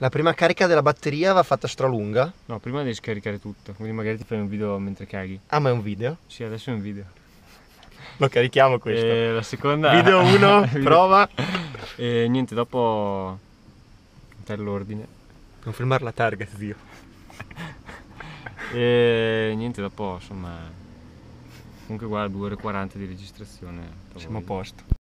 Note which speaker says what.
Speaker 1: La prima carica della batteria va fatta stralunga?
Speaker 2: No, prima devi scaricare tutto, quindi magari ti fai un video mentre caghi.
Speaker 1: Ah, ma è un video?
Speaker 2: Sì, adesso è un video.
Speaker 1: Lo carichiamo questo.
Speaker 2: E la seconda...
Speaker 1: Video 1, prova.
Speaker 2: E niente, dopo... per l'ordine.
Speaker 1: Non filmare la targa, zio.
Speaker 2: E niente, dopo insomma... Comunque guarda, 2 ore e 40 di registrazione.
Speaker 1: Siamo a posto.